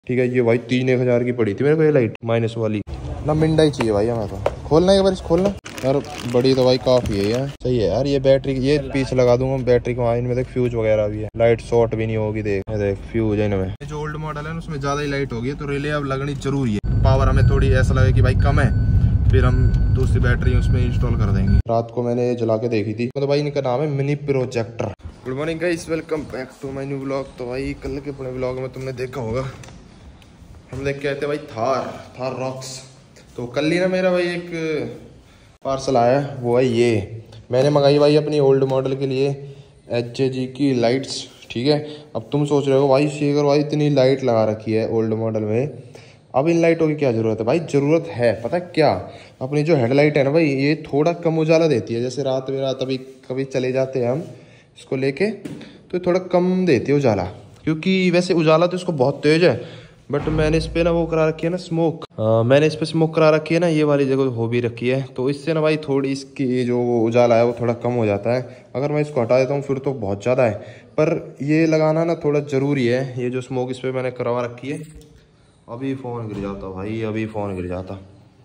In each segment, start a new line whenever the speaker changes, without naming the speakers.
ठीक है। ये भाई 3-1000 की पड़ी थी मेरे को ये लाइट माइनस वाली ना। मिंडा ही चाहिए भाई हमें तो। खोलना एक बार इस खोलना यार। बड़ी तो भाई काफी है यार। सही है यार। ये बैटरी ये पीस लगा दूंगा बैटरी को। इनमें देख फ्यूज वगैरह भी है, लाइट शॉर्ट भी नहीं होगी। देख फ्यूज है इनमें। जो ओल्ड मॉडल है उसमें ज्यादा ही लाइट होगी, तो रिले अब लगनी जरूरी है। पावर हमें थोड़ी ऐसा लगे कि भाई कम है, फिर हम दूसरी बैटरी उसमें इंस्टॉल कर देंगे। रात को मैंने जला के देखी थी। तो भाई इनका नाम है mini projector. Good morning guys, welcome back to my new blog. तो भाई कल के पुणे ब्लॉग में तुमने देखा होगा हम देख के आए थे भाई थार रॉक्स। तो कल ही ना मेरा भाई एक पार्सल आया, वो है ये मैंने मंगाई भाई अपनी ओल्ड मॉडल के लिए HJG की लाइट्स। ठीक है। अब तुम सोच रहे हो भाई शेखर भाई इतनी लाइट लगा रखी है ओल्ड मॉडल में, अब इन लाइटों की क्या ज़रूरत है? भाई ज़रूरत है, पता है क्या? अपनी जो हेडलाइट है ना भाई, ये थोड़ा कम उजाला देती है। जैसे रात में अभी कभी चले जाते हैं हम इसको लेके, तो थोड़ा कम देती है उजाला, क्योंकि वैसे उजाला तो इसको बहुत तेज है। बट मैंने इस पर ना वो करा रखी है ना स्मोक, मैंने इस पर स्मोक करा रखी है ना, ये वाली जगह हो भी रखी है। तो इससे ना भाई थोड़ी इसकी जो उजाला है वो थोड़ा कम हो जाता है। अगर मैं इसको हटा देता हूँ फिर तो बहुत ज़्यादा है, पर ये लगाना ना थोड़ा ज़रूरी है। ये जो स्मोक इस पर मैंने करवा रखी है। अभी फ़ोन गिर जाता भाई, अभी फ़ोन गिर जाता।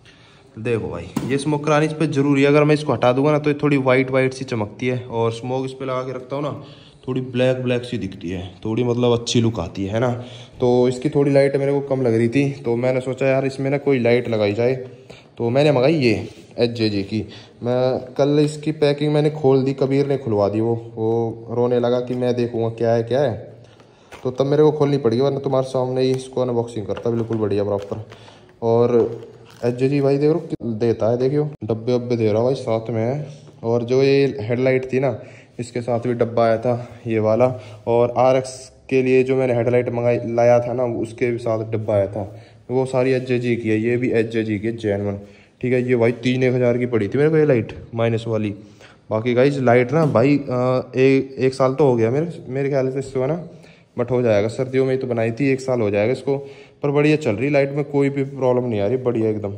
देखो भाई ये स्मोक करानी इस पर ज़रूरी है। अगर मैं इसको हटा दूंगा ना तो ये थोड़ी वाइट सी चमकती है, और स्मोक इस पर लगा के रखता हूँ ना थोड़ी ब्लैक सी दिखती है, थोड़ी मतलब अच्छी लुक आती है ना। तो इसकी थोड़ी लाइट मेरे को कम लग रही थी, तो मैंने सोचा यार इसमें ना कोई लाइट लगाई जाए। तो मैंने मंगाई ये HJG की। मैं कल इसकी पैकिंग मैंने खोल दी, कबीर ने खुलवा दी। वो रोने लगा कि मैं देखूँगा क्या है। तो तब मेरे को खोलनी पड़ी, वरना तुम्हारे सामने ही इसको अनबॉक्सिंग करता बिल्कुल बढ़िया प्रॉपर। और HJG भाई देखो देता है, देखियो डब्बे वब्बे दे रहा भाई साथ में है। और जो ये हेडलाइट थी ना, इसके साथ भी डब्बा आया था ये वाला। और RX के लिए जो मैंने हेडलाइट लाया था ना, उसके भी साथ डब्बा आया था। वो सारी HJG की है, ये भी HJG की जेन्युइन। ठीक है। ये भाई 3-1000 की पड़ी थी मेरे को ये लाइट माइनस वाली। बाकी गाइस लाइट ना भाई एक साल तो हो गया मेरे ख्याल से इसको है ना, बट हो जाएगा। सर्दियों में ही तो बनाई थी, 1 साल हो जाएगा इसको। पर बढ़िया चल रही लाइट में, कोई भी प्रॉब्लम नहीं आ रही, बढ़िया एकदम।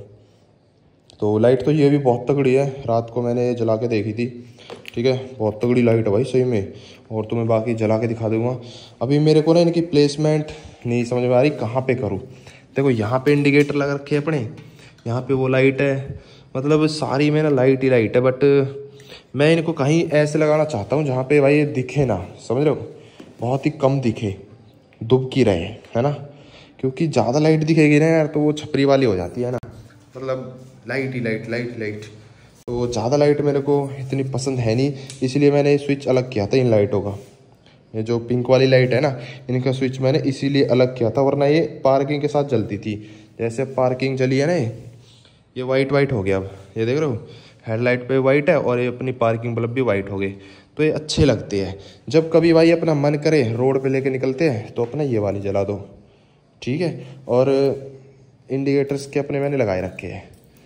तो लाइट तो ये भी बहुत तगड़ी है, रात को मैंने जला के देखी थी। ठीक है। बहुत तगड़ी लाइट है भाई सही में, और तुम्हें बाकी जला के दिखा दूंगा। अभी मेरे को ना इनकी प्लेसमेंट नहीं समझ में आ रही, कहाँ पे करूँ। देखो यहाँ पे इंडिकेटर लगा रखे हैं अपने, यहाँ पे वो लाइट है, मतलब सारी में ना लाइट ही लाइट है। बट मैं इनको कहीं ऐसे लगाना चाहता हूँ जहाँ पे भाई ये दिखे ना, समझ रहे हो, बहुत ही कम दिखे, दुबकी रहे, है ना। क्योंकि ज़्यादा लाइट दिखेगी ना यार तो वो छपरी वाली हो जाती है ना, मतलब लाइट ही लाइट। तो ज़्यादा लाइट मेरे को इतनी पसंद है नहीं, इसलिए मैंने स्विच अलग किया था इन लाइटों का। ये जो पिंक वाली लाइट है ना, इनका स्विच मैंने इसीलिए अलग किया था, वरना ये पार्किंग के साथ जलती थी। जैसे पार्किंग चली है ना, ये वाइट हो गया। अब ये देख रहे हो हेडलाइट पे वाइट है, और ये अपनी पार्किंग बल्ब भी वाइट हो गए। तो ये अच्छे लगते हैं। जब कभी भाई अपना मन करे रोड पे लेके निकलते हैं तो अपना ये वाली जला दो। ठीक है। और इंडिकेटर्स के अपने मैंने लगाए रखे हैं,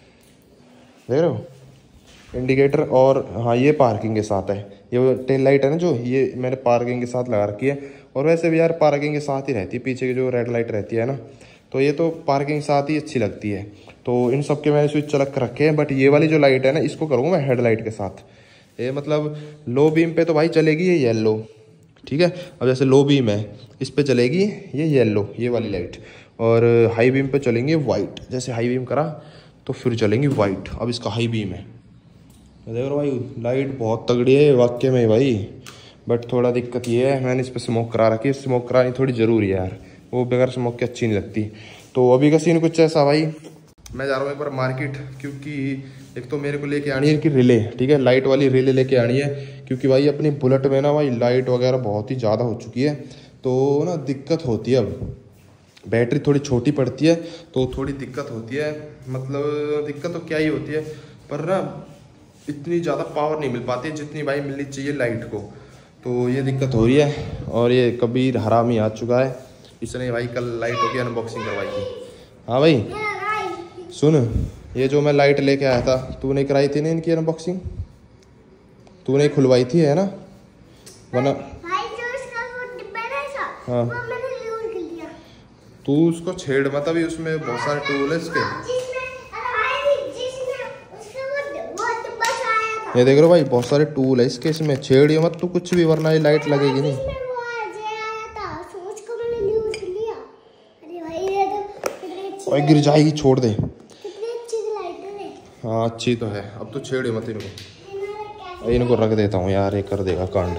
देख रहे हो इंडिकेटर। और हाँ ये पार्किंग के साथ है, ये टेल लाइट है ना जो, ये मैंने पार्किंग के साथ लगा रखी है। और वैसे भी यार पार्किंग के साथ ही रहती है, पीछे की जो रेड लाइट रहती है ना, तो ये तो पार्किंग के साथ ही अच्छी लगती है। तो इन सब के मैंने स्विच अलग रखे हैं। बट ये वाली जो लाइट है ना, इसको करूँगा मैं हेडलाइट के साथ। ये मतलब लो बीम पे तो भाई चलेगी ये येलो। ठीक है। अब जैसे लो बीम है इस पे चलेगी ये येलो, ये वाली लाइट। और हाई बीम पे चलेंगे वाइट। जैसे हाई बीम करा तो फिर चलेंगी वाइट। अब इसका हाई बीम है, देखो भाई लाइट बहुत तगड़ी है वाकई में भाई। बट थोड़ा दिक्कत ये है, मैंने इस पर स्मोक करा रखी है। स्मोक करानी थोड़ी ज़रूरी है यार, वो बगैर स्मोक के अच्छी नहीं लगती। तो अभी का सीन कुछ ऐसा भाई, मैं जा रहा हूँ एक बार मार्केट, क्योंकि एक तो मेरे को लेके आनी है इनकी रिले। ठीक है। लाइट वाली रिले लेके आनी है, क्योंकि भाई अपनी बुलेट में ना भाई लाइट वगैरह बहुत ही ज़्यादा हो चुकी है, तो ना दिक्कत होती है। अब बैटरी थोड़ी छोटी पड़ती है तो थोड़ी दिक्कत होती है। मतलब दिक्कत तो क्या ही होती है, पर ना इतनी ज़्यादा पावर नहीं मिल पाती जितनी भाई मिलनी चाहिए लाइट को। तो ये दिक्कत हो रही है। और ये कबीर हरामी आ चुका है, इसने भाई कल लाइटों की अनबॉक्सिंग करवाई थी। हाँ भाई सुन, ये जो मैं लाइट लेके आया था, तूने कराई थी ना इनकी अनबॉक्सिंग, तूने खुलवाई थी है ना, वरना हाँ तू उसको छेड़ मत, अभी उसमें बहुत सारे टूल है इसके। ये देख रहे हो भाई बहुत सारे टूल है इसके, इसमें छेड़िए मत तू कुछ भी, वरना ये लाइट लगेगी नहीं। और गिर जाएगी, छोड़ दे। हाँ अच्छी तो है। अब तो छेड़े मत इनको, इनको रख देता हूँ यार, ये कर देगा कांड।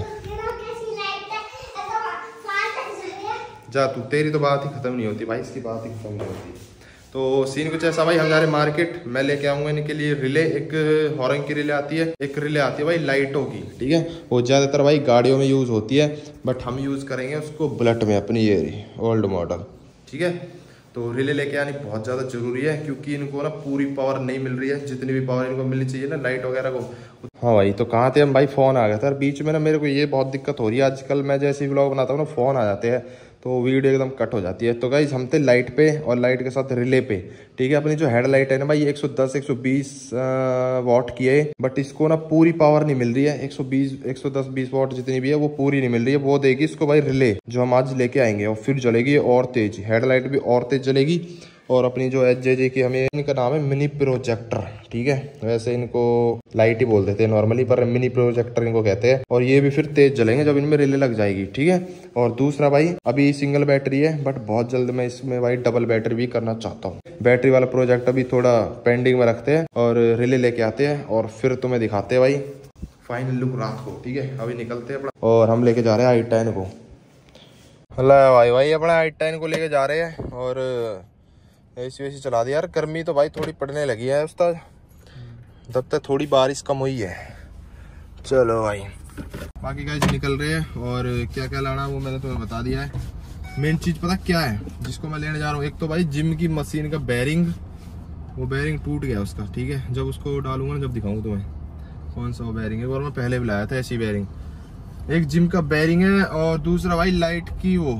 जा तू, तेरी तो बात ही खत्म नहीं होती भाई, इसकी बात ही खत्म नहीं होती। तो सीन कुछ ऐसा भाई, हम जा रहे मार्केट, मैं लेके आऊंगा इनके लिए रिले। एक हॉर्न की रिले आती है, एक रिले आती है भाई लाइटों की, ठीक है। वो ज़्यादातर भाई गाड़ियों में यूज़ होती है, बट हम यूज़ करेंगे उसको बुलेट में, अपनी ये ओल्ड मॉडल, ठीक है। तो रिले लेके आनी बहुत ज़्यादा ज़रूरी है, क्योंकि इनको ना पूरी पावर नहीं मिल रही है, जितनी भी पावर इनको मिलनी चाहिए ना लाइट वगैरह को। हाँ भाई, तो कहाँ थे हम भाई, फ़ोन आ गया था बीच में ना। मेरे को ये बहुत दिक्कत हो रही है आजकल, मैं जैसे व्लॉग बनाता हूँ ना, फ़ोन आ जाते हैं तो वीडियो एकदम कट हो जाती है। तो गाइस हम थे लाइट पे, और लाइट के साथ रिले पे, ठीक है। अपनी जो हेडलाइट है ना भाई, 110-120 वाट की है, बट इसको ना पूरी पावर नहीं मिल रही है। 110-120 वाट जितनी भी है वो पूरी नहीं मिल रही है। वो देगी इसको भाई रिले, जो हम आज लेके आएंगे, और फिर जलेगी और तेज, हेडलाइट भी और तेज जलेगी। और अपनी जो HJJ की, हमें इनका नाम है मिनी प्रोजेक्टर, ठीक है। वैसे इनको लाइट ही बोल देते हैं नॉर्मली, पर मिनी प्रोजेक्टर इनको कहते हैं। और ये भी फिर तेज जलेंगे जब इनमें रिले लग जाएगी, ठीक है। और दूसरा भाई, अभी सिंगल बैटरी है, बट बहुत जल्द मैं इसमें भाई डबल बैटरी भी करना चाहता हूँ। बैटरी वाला प्रोजेक्ट अभी थोड़ा पेंडिंग में रखते हैं, और रिले लेके आते हैं, और फिर तुम्हें दिखाते हैं भाई फाइनल लुक रात को, ठीक है। अभी निकलते हैं अपना, और हम लेके जा रहे हैं i10 को। भाई अपना i10 को लेके जा रहे हैं, और ऐसी वैसी चला दिया यार। गर्मी तो भाई थोड़ी पड़ने लगी है उस्ताद, तब तक थोड़ी बारिश कम हुई है। चलो भाई, बाकी गाइस निकल रहे हैं, और क्या क्या लाना वो मैंने तुम्हें बता दिया है। मेन चीज़ पता क्या है जिसको मैं लेने जा रहा हूँ? एक तो भाई जिम की मशीन का बैरिंग, वो बैरिंग टूट गया उसका, ठीक है। जब उसको डालूंगा ना, जब दिखाऊंगा तुम्हें कौन सा वो बैरिंग है। और मैं पहले भी लाया था ऐसी बैरिंग, एक जिम का बैरिंग है, और दूसरा भाई लाइट की, वो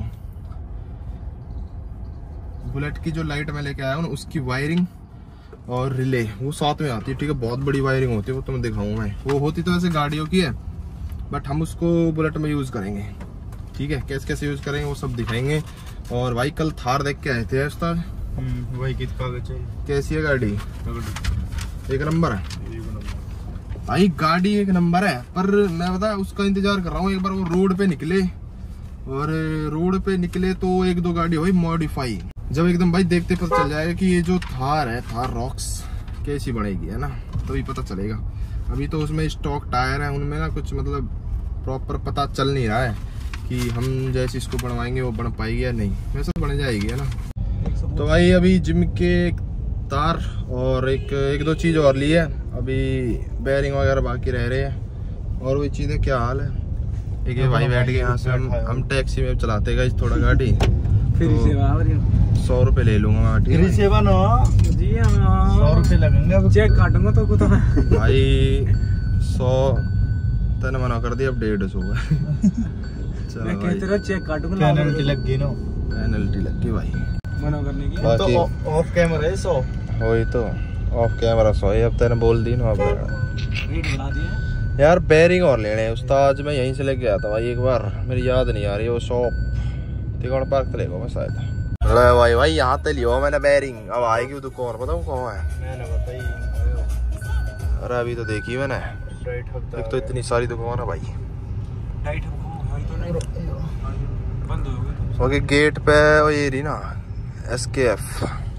बुलेट की जो लाइट मैं लेके आया हूँ उसकी वायरिंग और रिले, वो साथ में आती है, ठीक है। बहुत बड़ी वायरिंग होती है, वो तुम्हें दिखाऊंगा मैं। वो होती तो वैसे गाड़ियों की है, बट हम उसको बुलेट में यूज़ करेंगे, ठीक है। कैसे कैसे यूज़ करेंगे वो सब दिखाएंगे। और भाई कल थार देख के आए थे उस्ताद,
वही कितना
कैसी है गाड़ी? एक नंबर है भाई, गाड़ी एक नंबर है। पर मैं बता उसका इंतजार कर रहा हूँ, एक बार वो रोड पे निकले, और रोड पे निकले तो एक दो गाड़ी हुई मॉडिफाई। जब एकदम भाई देखते पता चल जाएगा कि ये जो थार है, थार रॉक्स कैसी बनेगी, है ना, तभी पता चलेगा। अभी तो उसमें स्टॉक टायर है, उनमें ना कुछ मतलब प्रॉपर पता चल नहीं रहा है कि हम जैसे इसको बनवाएंगे वो बन पाएगी या नहीं। वैसे बन जाएगी, है ना। तो भाई अभी जिम के तार और एक दो चीज़ और ली है, अभी बैरिंग वगैरह बाकी रह रहे हैं। और वही चीज़ें, क्या हाल है? एक ये भाई बैठ के, यहाँ से हम टैक्सी में चलाते गए थोड़ा गाड़ी,
फिर
100 रुपये ले लूंगा, ठीक है।
100 रुपये लगेंगे, चेक काटूंगा तो कुछ
भाई 100 तने मना कर दिया, अब 150 हुआ।
चलो भाई, चेक काटूंगा, पेनल्टी लग गई ना,
पेनल्टी लग गई भाई
मना करने की।
बाकी
तो ऑफ कैमरा है 100,
वही तो ऑफ कैमरा 100 है। अब तेने बोल दी ना, अब
रेट बढ़ा दिए
यार। बैरिंग और लेने हैं उस्ताद, मैं यहीं से लेके गया था भाई एक बार, मेरी याद नहीं आ रही वो शॉप, तिकोण पार्क से लेगा मैं शायद। भाई यहाँ ते लियो मैंने बैरिंग, अब आएगी तो कौन बताऊँ कौन है,
मैंने बताई।
अरे अभी तो देखी मैंने, एक तो इतनी सारी दुकान है भाई। बाकी गेट पे वो ये रही ना SKF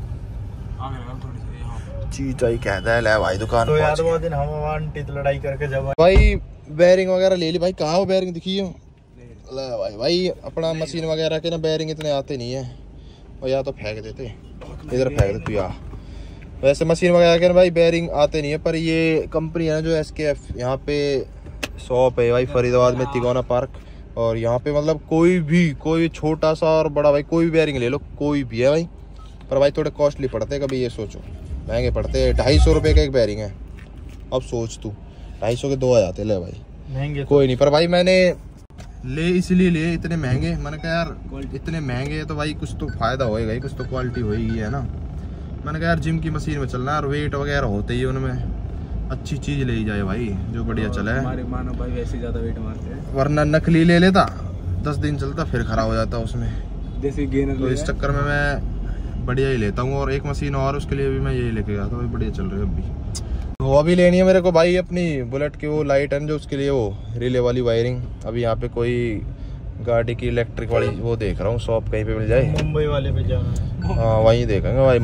चीज आई कहता है। ले भाई दुकान
तो यार वो दिन हम आंटी तो लड़ाई करके जब
भाई बैरिंग वगैरह ले ली भाई। कहाँ वो बैरिंग दिखी हो? ले भाई अपना मशीन वगैरह के ना बैरिंग इतने आते नहीं है, और या तो फेंक देते, इधर फेंक देते यार। वैसे मशीन वगैरह के ना भाई बैरिंग आते नहीं है, पर ये कंपनी है ना जो SKF, यहाँ पे शॉप है भाई फरीदाबाद में, तिकोना पार्क। और यहाँ पे मतलब कोई भी छोटा सा और बड़ा भाई कोई भी बैरिंग ले लो, कोई भी है भाई। पर भाई थोड़े कॉस्टली पड़ते हैं, कभी ये सोचो महंगे पड़ते हैं। 250 रुपये का एक बैरिंग है, अब सोच तू 250 के 2 आ जाते। ले भाई
महंगे
कोई नहीं, पर भाई मैंने ले इसलिए लिए इतने महंगे, मैंने कहा यार इतने महंगे तो भाई कुछ तो फायदा होएगा ही, कुछ तो क्वालिटी होएगी, है ना। मैंने कहा यार जिम की मशीन में चलना है, और वेट वगैरह होते ही उनमें अच्छी चीज़ ले जाए भाई, जो बढ़िया चले।
हमारे मानो भाई वैसे ज़्यादा वेट मारते हैं,
वरना नकली ले लेता 10 दिन चलता फिर खराब हो जाता उसमें,
जैसे गेनर।
तो इस चक्कर में मैं बढ़िया ही लेता हूँ। और एक मशीन और उसके लिए भी मैं यही लेके गया था, वही बढ़िया चल रही है अभी। तो अभी लेनी है मेरे को भाई अपनी बुलेट की वो लाइट है जो, उसके लिए वो रिले वाली वायरिंग। अभी यहाँ पे कोई गाड़ी की इलेक्ट्रिक वाली वो देख रहा हूँ, शॉप कहीं पे मिल जाए।
मुंबई वाले पे जाना।
हाँ वहीं देखेंगे भाई।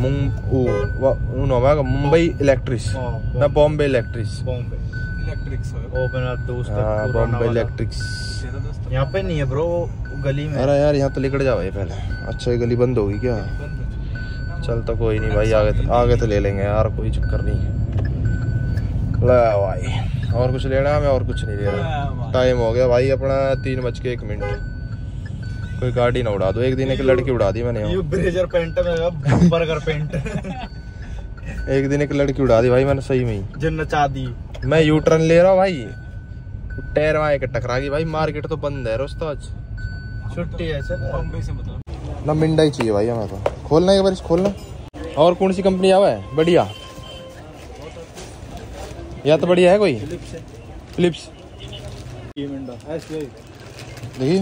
मुंबई इलेक्ट्रिक्स ना बॉम्बे इलेक्ट्रिक्स।
बॉम्बे इलेक्ट्रिक्स वो मेरा दोस्त है।
हाँ बॉम्बे इलेक्ट्रिक्स
यहाँ पे नहीं है ब्रो, गली में।
अरे यार यहाँ तो निकल जाओ पहले। अच्छा ये गली बंद होगी क्या? चल तो कोई नहीं भाई, आगे तो ले लेंगे यार, कोई चक्कर नहीं। ले भाई और कुछ लेना है? मैं और कुछ नहीं ले रहा। टाइम हो गया भाई अपना 3:01। कोई गाड़ी ना उड़ा दो। एक दिन एक लड़की उड़ा दी मैंने।
ये ब्रेजर पेंट में बर्गर पेंट।
एक दिन एक लड़की उड़ा दी भाई मैंने सही में ही।
जो नचा दी।
मैं यू टर्न ले रहा हूँ भाई, टायर वहाँ के टकरा गई भाई। मार्केट तो बंद है रोज, तो आज
छुट्टी है। बॉम्बे से मतलब
ना मिंडा ही चाहिए भाई हमें तो। खोलना एक बार खोलना। और कौन सी कंपनी आवा है बढ़िया? या तो बढ़िया है कोई फिलिप्स। देखिए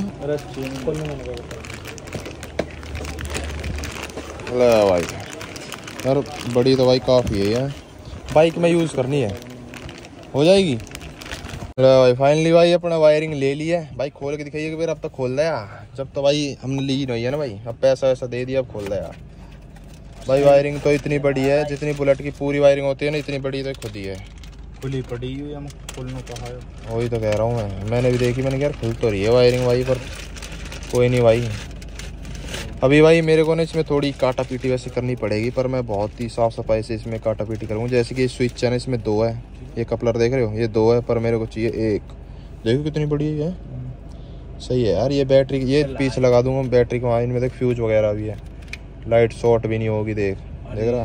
भाई यार बड़ी तो भाई काफ़ी है यार। बाइक में यूज़ करनी है, हो जाएगी। भाई फाइनली भाई अपना वायरिंग ले लिया है भाई। खोल के दिखाइए फिर। अब तो खोल दिया जब तो भाई हमने ली नहीं है ना भाई। अब पैसा वैसा दे दिया, अब खोल दिया भाई। वायरिंग तो इतनी बड़ी है जितनी बुलेट की पूरी वायरिंग होती है ना, इतनी बड़ी तो खुद ही है।
खुली पड़ी हुई है, खोलना कहा है।
वही तो कह रहा हूँ मैंने भी देखी। मैंने यार खुल तो रही है वायरिंग भाई, पर कोई नहीं भाई। अभी भाई मेरे को ना इसमें थोड़ी काटा पीटी वैसे करनी पड़ेगी, पर मैं बहुत ही साफ़ सफाई से इसमें काटा पीटी करूँगा। जैसे कि स्विच है ना, इसमें 2 है। ये कपलर देख रहे हो, ये 2 है, पर मेरे को चाहिए 1। देखो कितनी बड़ी है। सही है यार। ये बैटरी ये पीछे लगा दूंगा बैटरी को। हाँ इनमें देख फ्यूज वगैरह भी है, लाइट शॉर्ट भी नहीं होगी। देख रहा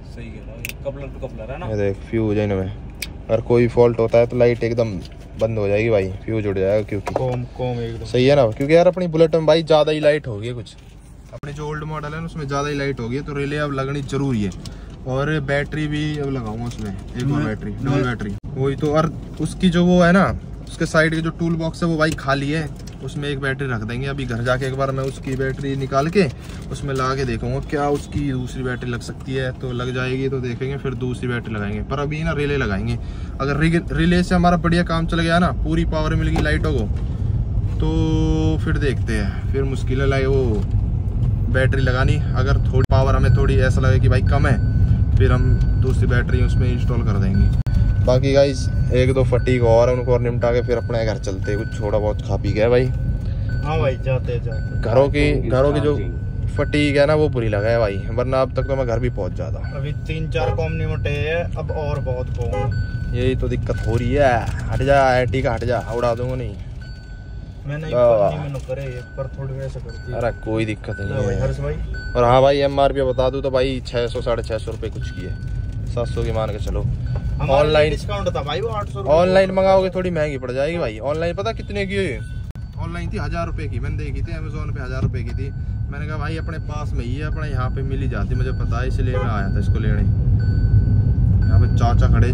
ये देख फ्यूज है इनमें। अगर कोई फॉल्ट होता है तो लाइट एकदम बंद हो जाएगी भाई, फ्यूज उड़ जाएगा। क्योंकि
कॉम एकदम सही
है ना, क्योंकि यार अपनी बुलेट में भाई ज़्यादा ही लाइट होगी। कुछ अपने जो ओल्ड मॉडल है ना उसमें ज़्यादा ही लाइट होगी, तो रिले अब लगनी जरूरी है। और बैटरी भी अब लगाऊंगा उसमें, एक और बैटरी, डबल बैटरी। वही तो। और उसकी जो वो है ना, उसके साइड के जो टूल बॉक्स है वो भाई खाली है, उसमें एक बैटरी रख देंगे। अभी घर जाके एक बार मैं उसकी बैटरी निकाल के उसमें लगा के देखूंगा क्या उसकी दूसरी बैटरी लग सकती है। तो लग जाएगी तो देखेंगे, फिर दूसरी बैटरी लगाएंगे। पर अभी ना रिले लगाएंगे। अगर रिले से हमारा बढ़िया काम चल गया ना, पूरी पावर मिल गई लाइटों को, तो फिर देखते हैं। फिर मुश्किल है वो बैटरी लगानी। अगर थोड़ी पावर हमें थोड़ी ऐसा लगे कि भाई कम है, फिर हम दूसरी बैटरी उसमें इंस्टॉल कर देंगे। बाकी गाइस 1-2 फटीक और उनको और निपटा के फिर अपने घर चलते हैं। कुछ थोड़ा बहुत खा पी गए भाई।
हाँ भाई जाते
घरों की जो फटीक है ना वो बुरी लगा है भाई, वरना अब तक तो मैं घर भी पहुंच जाता।
अभी 3-4 कॉम निपटे हैं, अब और बहुत कॉम।
यही तो दिक्कत हो रही है। हट जा एटी का, हट जा, उड़ा दूंगा नहीं।
मैंने करे पर थोड़ी वैसे करती है।
अरे कोई दिक्कत नहीं है
हर्ष भाई।
और हाँ भाई MRP बता दूं तो भाई 600-650 रुपये कुछ की है। 700 की मान के चलो। ऑनलाइन
डिस्काउंट था भाई वो 800।
ऑनलाइन मंगाओगे थोड़ी महंगी पड़ जाएगी भाई। ऑनलाइन पता कितने की है? ऑनलाइन थी 1000 रुपये की। मैंने देखी थी अमेजोन पे 1000 रुपये की थी। मैंने कहा भाई अपने पास में ही है, अपने यहाँ पे मिल ही जाती, मुझे पता है, इसलिए मैं आया था इसको लेने। यहाँ पे चाचा खड़े,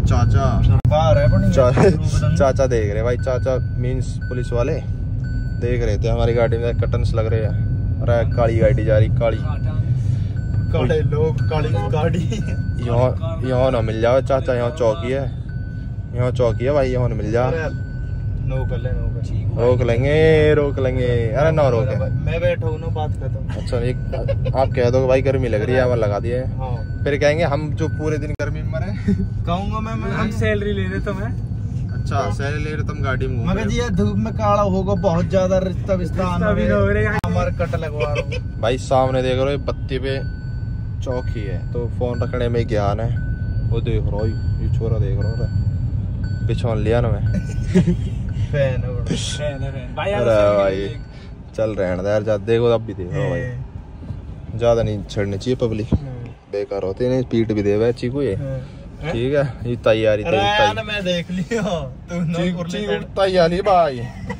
चाचा देख रहे भाई। चाचा मीन्स पुलिस वाले देख रहे थे हमारी गाड़ी में कर्टन्स लग रहे हैं। अरे काली गाड़ी जा रही,
काले लोग, काली गाड़ी।
यहाँ ना मिल जाओ चाचा, यहाँ चौकी है, यहाँ चौकी है भाई, यहाँ ना मिल जा। रोक लेंगे। अरे ना रोके,
मैं बैठा हूँ ना, बात करता हूँ।
अच्छा एक आप कह दो भाई गर्मी लग रही है, हमें लगा दिए। फिर कहेंगे हम जो पूरे दिन गर्मी में मरे।
कहूँगा मैं हम सैलरी ले रहे तो मैं।
अच्छा सैलरी ले रहे तुम गाड़ी में?
मगर जी धूप में काला होगा बहुत ज्यादा, रिश्ता हमारे कट लगवा रहा हूँ
भाई। सामने देख रहे हो बत्ती पे चौकी है, तो फोन रखने में ज्ञान है। वो देख रहा ये छोरा देख रहा है, पिछोन लिया ना मैं।
फैन
भाई चल रहने दे यार, जा देखो अब भी देखो भाई, ज्यादा नहीं छड़नी चाहिए पब्लिक, बेकार होती है। पीट भी दे चीकू ये, ठीक है। ये तैयारी
मैं देख लिया
तैयारी भाई।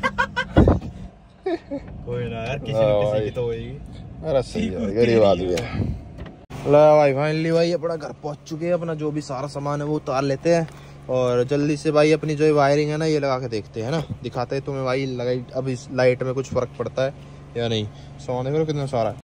कोई ना यार, किसी की तो होगी।
अरे सही है, गरीब आदमी है। ला भाई फाइनली भाई अपना घर पहुंच चुके हैं। अपना जो भी सारा सामान है वो उतार लेते हैं और जल्दी से भाई अपनी जो वायरिंग है ना ये लगा के देखते हैं ना, दिखाते हैं तुम्हें भाई लगाई अब इस लाइट में कुछ फर्क पड़ता है या नहीं। सामान देखो कितना सारा है,